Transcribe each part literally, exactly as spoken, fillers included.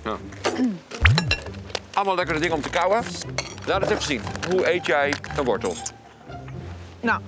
Ja. Allemaal lekkere dingen om te kauwen. Laat eens even zien. Hoe eet jij een wortel? Nou,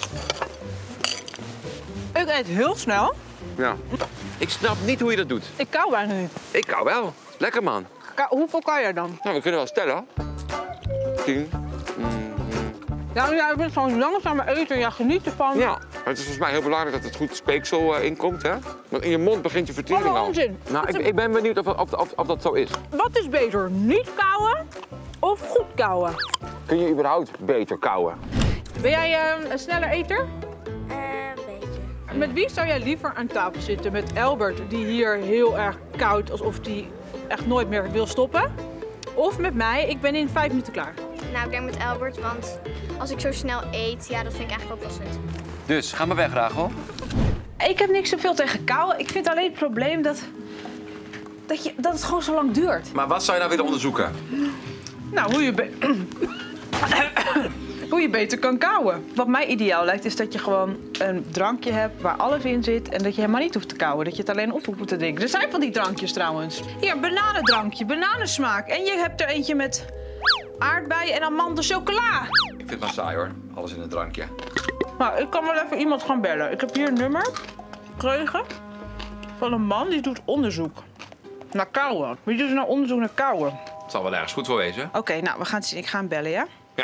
ik eet heel snel. Ja. Ik snap niet hoe je dat doet. Ik kauw bijna niet. Ik kauw wel. Lekker, man. Ka hoeveel kan je dan? Nou, we kunnen wel stellen. Tien. Mm. Ja, jij bent zo'n langzame eten, ja, geniet ervan. Ja, het is volgens mij heel belangrijk dat het goed speeksel uh, inkomt, hè? Want in je mond begint je vertering al. Wat een onzin. Nou, ik, ik ben benieuwd of, of, of, of dat zo is. Wat is beter, niet kauwen of goed kauwen? Kun je überhaupt beter kauwen? Ben jij uh, een sneller eter? Uh, een beetje. Met wie zou jij liever aan tafel zitten? Met Albert, die hier heel erg koud, alsof hij echt nooit meer wil stoppen? Of met mij, ik ben in vijf minuten klaar. Nou, ik denk met Albert, want als ik zo snel eet, ja, dat vind ik eigenlijk ook wel zut. Dus, ga maar weg, Rachel. Ik heb niks zoveel tegen kauwen. Ik vind alleen het probleem dat, dat, je, dat het gewoon zo lang duurt. Maar wat zou je nou willen onderzoeken? Nou, hoe je, be hoe je beter kan kauwen. Wat mij ideaal lijkt, is dat je gewoon een drankje hebt waar alles in zit en dat je helemaal niet hoeft te kauwen. Dat je het alleen op hoeft te drinken. Er zijn van die drankjes trouwens. Hier, een bananendrankje, bananensmaak. En je hebt er eentje met aardbeien en amande chocola. Ik vind het maar saai, hoor. Alles in een drankje. Nou, ik kan wel even iemand gaan bellen. Ik heb hier een nummer gekregen van een man die doet onderzoek naar kauwen. Wie doet nou onderzoek naar kauwen? Het zal wel ergens goed voor wezen. Oké, okay, nou, we gaan het zien. Ik ga hem bellen, ja? Ja.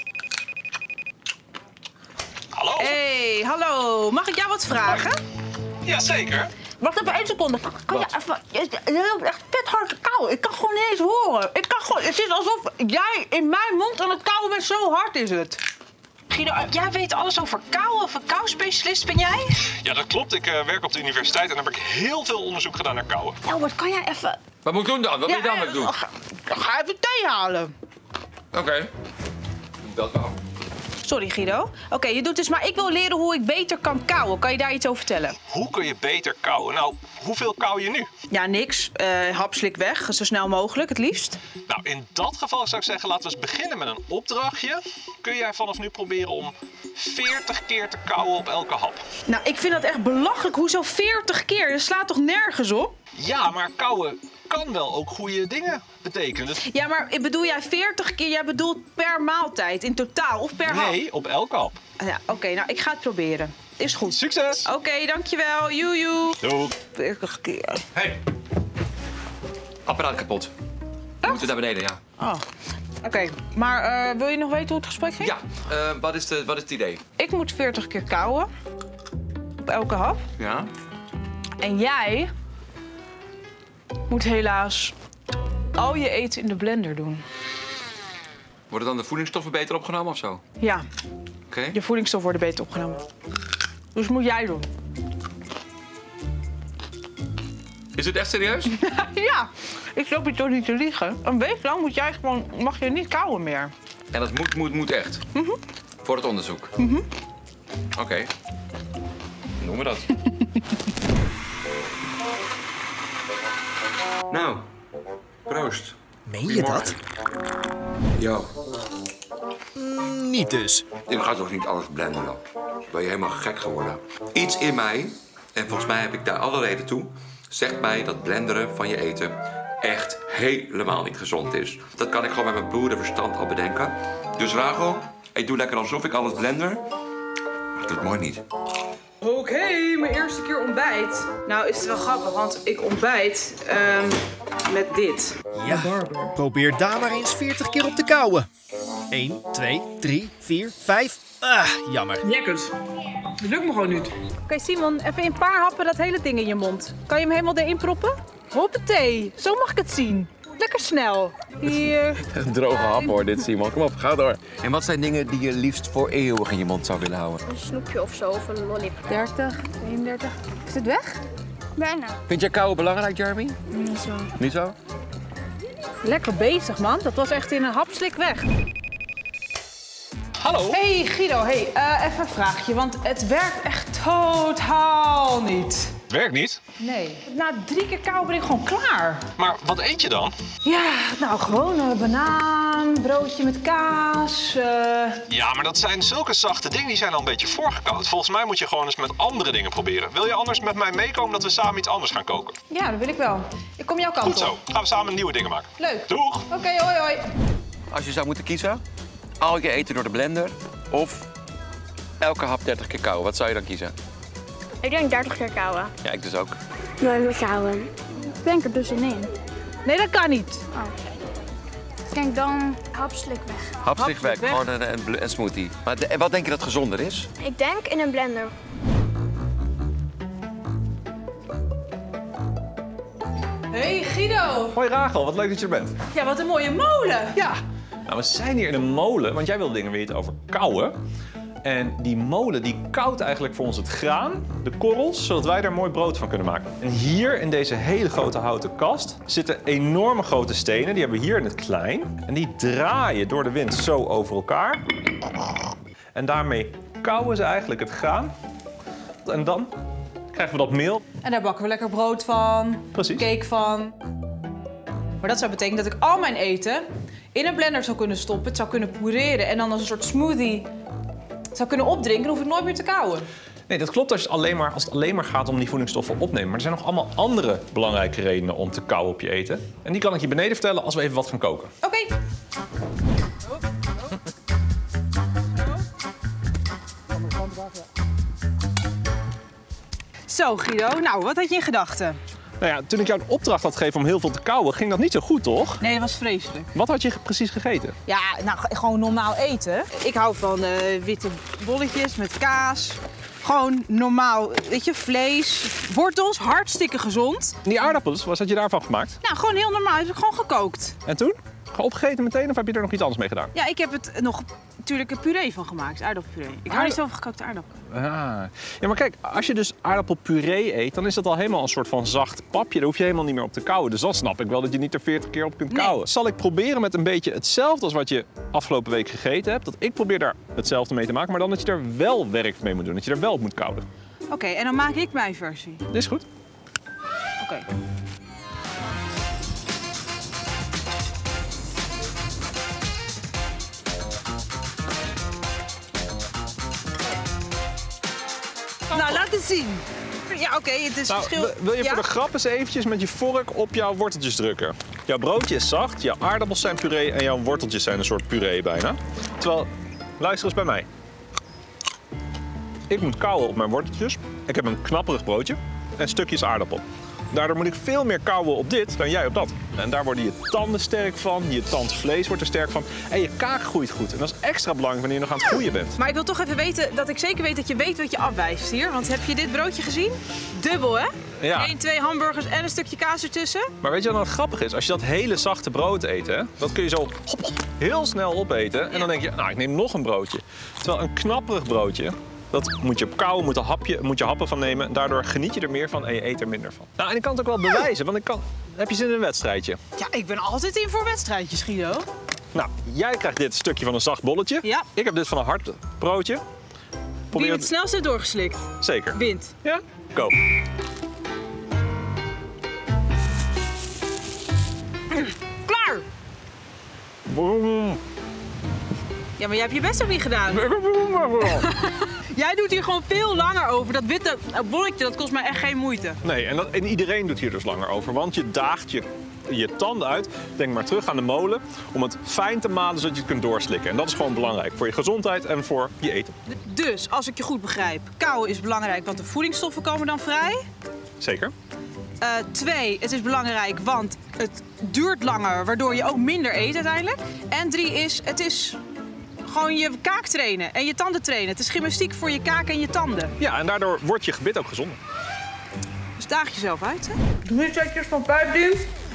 Hallo? Hey, hallo. Mag ik jou wat vragen? Jazeker. Wacht even één seconde. Kan Wat? je even... Je, je loopt echt vet hard te kauwen. Ik kan gewoon niet eens horen. Ik kan gewoon... Het is alsof jij in mijn mond aan het kauwen bent. Zo hard is het. Guido, jij weet alles over kauwen. Of een kauwspecialist ben jij? Ja, dat klopt. Ik uh, werk op de universiteit en heb ik heel veel onderzoek gedaan naar kauwen. Albert, kan jij even... Wat moet ik doen dan? Wat wil je dan eh, met doen? Ga, ga even thee halen. Oké. Okay. Dat wel. Sorry, Guido. Oké, okay, je doet dus maar ik wil leren hoe ik beter kan kauwen. Kan je daar iets over vertellen? Hoe kun je beter kauwen? Nou, hoeveel kauw je nu? Ja, niks. Uh, hapslik weg. Zo snel mogelijk, het liefst. Nou, in dat geval zou ik zeggen, laten we eens beginnen met een opdrachtje. Kun jij vanaf nu proberen om veertig keer te kauwen op elke hap? Nou, ik vind dat echt belachelijk. Hoezo veertig keer? Dat slaat toch nergens op? Ja, maar kauwen kan wel ook goede dingen betekenen. Dus... Ja, maar bedoel jij veertig keer? Jij bedoelt per maaltijd in totaal of per hap? Nee, op elke hap. Ja, oké. Okay, nou, ik ga het proberen. Is goed. Succes! Oké, okay, dankjewel. Joejoe. Doei. veertig keer. Hey. Apparaat kapot. We moeten naar beneden, ja. Oh. Oké, okay, maar uh, wil je nog weten hoe het gesprek ging? Ja, uh, wat, is de, wat is het idee? Ik moet veertig keer kauwen. Op elke hap. Ja. En jij moet helaas al je eten in de blender doen. Worden dan de voedingsstoffen beter opgenomen of zo? Ja. Oké. Okay. Je voedingsstoffen worden beter opgenomen. Dus moet jij doen. Is het echt serieus? Ja. Ik loop je toch niet te liegen. Een week lang moet jij gewoon, mag je niet kauwen meer. En dat moet, moet, moet echt? Mm-hmm. Voor het onderzoek? Mm-hmm. Oké. Okay. Doen we dat. Nou, proost. Meen je dat? Ja. Mm, niet dus. Ik ga toch niet alles blenderen? Ben je helemaal gek geworden? Iets in mij, en volgens mij heb ik daar alle reden toe, zegt mij dat blenderen van je eten echt helemaal niet gezond is. Dat kan ik gewoon met mijn boerenverstand al bedenken. Dus Rachel, ik doe lekker alsof ik alles blender. Maar het doet mooi niet. Oké, okay, mijn eerste keer ontbijt. Nou is het wel grappig, want ik ontbijt um, met dit. Ja, probeer daar maar eens veertig keer op te kauwen. één, twee, drie, vier, vijf. Ah, jammer. Jekkers. Dat lukt me gewoon niet. Oké, okay, Simon, even een paar happen dat hele ding in je mond. Kan je hem helemaal erin proppen? Hoppatee, zo mag ik het zien. Lekker snel. Hier. Droge hap hoor, dit Simon. Kom op, ga door. En wat zijn dingen die je liefst voor eeuwig in je mond zou willen houden? Een snoepje of zo, of een lollipop. dertig, eenendertig. Is het weg? Bijna. Vind jij kauwen belangrijk, Jeremy? Niet zo. Niet zo? Lekker bezig, man. Dat was echt in een hapslik weg. Hallo? Hey Guido, hey, uh, even een vraagje, want het werkt echt totaal niet. Werkt niet. Nee. Na drie keer kauwen ben ik gewoon klaar. Maar wat eet je dan? Ja, nou gewoon een banaan, broodje met kaas. Uh... Ja, maar dat zijn zulke zachte dingen, die zijn al een beetje voorgekoud. Volgens mij moet je gewoon eens met andere dingen proberen. Wil je anders met mij meekomen dat we samen iets anders gaan koken? Ja, dat wil ik wel. Ik kom jouw kant op. Goed zo. Gaan we samen nieuwe dingen maken. Leuk. Doeg. Oké, okay, hoi hoi. Als je zou moeten kiezen, al je eten door de blender of elke hap dertig keer kauwen, wat zou je dan kiezen? Ik denk dertig keer kauwen. Ja, ik dus ook. Nooit meer kauwen. Ik denk er tussenin. Nee, dat kan niet. Oh. Ik denk dan hapslik weg. Hapslik weg, weg, gewoon een, een, een smoothie. Maar de, wat denk je dat gezonder is? Ik denk in een blender. Hey Guido. Hoi Rachel, wat leuk dat je er bent. Ja, wat een mooie molen. Ja. Nou, we zijn hier in een molen, want jij wilde dingen weten over kauwen. En die molen die koudt eigenlijk voor ons het graan, de korrels, zodat wij daar mooi brood van kunnen maken. En hier in deze hele grote houten kast zitten enorme grote stenen. Die hebben we hier in het klein. En die draaien door de wind zo over elkaar. En daarmee kauwen ze eigenlijk het graan. En dan krijgen we dat meel. En daar bakken we lekker brood van, Precies. cake van. Maar dat zou betekenen dat ik al mijn eten in een blender zou kunnen stoppen, het zou kunnen pureren en dan als een soort smoothie zou kunnen opdrinken, dan hoef ik nooit meer te kauwen. Nee, dat klopt als het, alleen maar, als het alleen maar gaat om die voedingsstoffen opnemen. Maar er zijn nog allemaal andere belangrijke redenen om te kauwen op je eten. En die kan ik je beneden vertellen als we even wat gaan koken. Oké. Okay. Zo Guido, nou wat had je in gedachten? Nou ja, toen ik jou een opdracht had gegeven om heel veel te kauwen, ging dat niet zo goed, toch? Nee, dat was vreselijk. Wat had je precies gegeten? Ja, nou gewoon normaal eten. Ik hou van uh, witte bolletjes met kaas. Gewoon normaal, weet je, vlees, wortels, hartstikke gezond. En die aardappels, wat had je daarvan gemaakt? Nou, gewoon heel normaal, heb ik gewoon gekookt. En toen? Gewoon opgegeten meteen of heb je er nog iets anders mee gedaan? Ja, ik heb het nog natuurlijk een puree van gemaakt, aardappelpuree. Ik hou niet zo van gekookte aardappelen. Ah. Ja, maar kijk, als je dus aardappelpuree eet, dan is dat al helemaal een soort van zacht papje. Daar hoef je helemaal niet meer op te kauwen. Dus dan snap ik wel dat je niet er veertig keer op kunt Nee. kauwen. Zal ik proberen met een beetje hetzelfde als wat je afgelopen week gegeten hebt. Dat ik probeer daar hetzelfde mee te maken, maar dan dat je er wel werk mee moet doen. Dat je er wel op moet kauwen. Oké, okay, en dan maak ik mijn versie. Dit is goed. Oké. Okay. Nou, laat het zien. Ja, oké, okay, het is nou, verschil. Wil je ja? voor de grap eens eventjes met je vork op jouw worteltjes drukken? Jouw broodje is zacht, jouw aardappels zijn puree en jouw worteltjes zijn een soort puree bijna. Terwijl, luister eens bij mij. Ik moet kauwen op mijn worteltjes. Ik heb een knapperig broodje en stukjes aardappel. Daardoor moet ik veel meer kauwen op dit dan jij op dat. En daar worden je tanden sterk van, je tandvlees wordt er sterk van. En je kaak groeit goed. En dat is extra belangrijk wanneer je nog aan het groeien bent. Maar ik wil toch even weten, dat ik zeker weet dat je weet wat je afwijst hier. Want heb je dit broodje gezien? Dubbel, hè? Ja. Eén, twee hamburgers en een stukje kaas ertussen. Maar weet je wat nou grappig is? Als je dat hele zachte brood eet, hè, dat kun je zo hop, hop, heel snel opeten. En dan denk je, nou, ik neem nog een broodje. Terwijl een knapperig broodje, dat moet je op kauwen, moet, hapje, moet je happen van nemen. Daardoor geniet je er meer van en je eet er minder van. Nou, en ik kan het ook wel bewijzen, want ik kan... Heb je zin in een wedstrijdje? Ja, ik ben altijd in voor wedstrijdjes, Guido. Nou, jij krijgt dit stukje van een zacht bolletje. Ja. Ik heb dit van een hard broodje. Wie het het snelst heeft doorgeslikt. Zeker. Wint. Ja? Go. Klaar! Boom. Ja, maar jij hebt je best ook niet gedaan. Jij doet hier gewoon veel langer over. Dat witte bolletje, dat kost mij echt geen moeite. Nee, en, dat, en iedereen doet hier dus langer over. Want je daagt je, je tanden uit. Denk maar terug aan de molen. Om het fijn te malen zodat je het kunt doorslikken. En dat is gewoon belangrijk. Voor je gezondheid en voor je eten. Dus, als ik je goed begrijp. Kauwen is belangrijk, want de voedingsstoffen komen dan vrij. Zeker. Uh, twee, het is belangrijk, want het duurt langer. Waardoor je ook minder eet uiteindelijk. En drie is, het is... gewoon je kaak trainen en je tanden trainen. Het is gymnastiek voor je kaak en je tanden. Ja, en daardoor wordt je gebit ook gezonder. Dus daag jezelf uit, hè? Doe je setjes van pijpduw.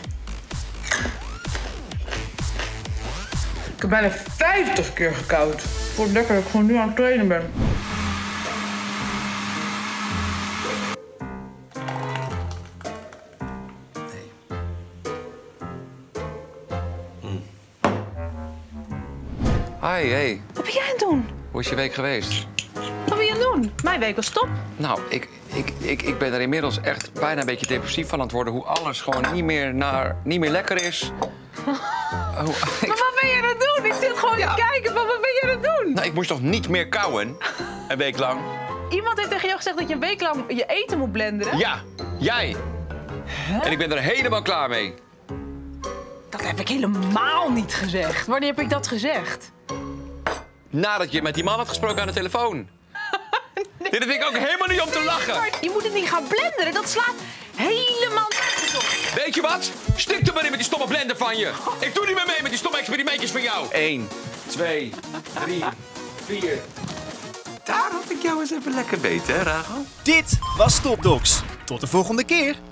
Ik heb bijna vijftig keer gekauwd. Voor het lekker dat ik gewoon nu aan het trainen ben. Hi, hey. Wat ben jij aan het doen? Hoe is je week geweest? Wat ben je aan het doen? Mijn week was top. Nou, ik, Ik, ik, ik ben er inmiddels echt bijna een beetje depressief van aan het worden. Hoe alles gewoon niet meer, naar, niet meer lekker is. Oh, ik... Maar wat ben je aan het doen? Ik zit gewoon Ja. te kijken, maar wat ben je aan het doen? Nou, ik moest toch niet meer kauwen? Een week lang? Iemand heeft tegen jou gezegd dat je een week lang je eten moet blenderen? Ja, jij. En ik ben er helemaal klaar mee. Dat heb ik helemaal niet gezegd. Wanneer heb ik dat gezegd? Nadat je met die man had gesproken aan de telefoon. Nee. Dit vind ik ook helemaal niet om te lachen. Maar je moet het niet gaan blenderen, dat slaat helemaal nergens op. Weet je wat? Stik er maar in met die stomme blender van je. Ik doe niet meer mee met die stomme experimentjes van jou. Eén, twee, drie, vier. Daar had ik jou eens even lekker weten, hè, Rachel? Dit was Top Docs. Tot de volgende keer.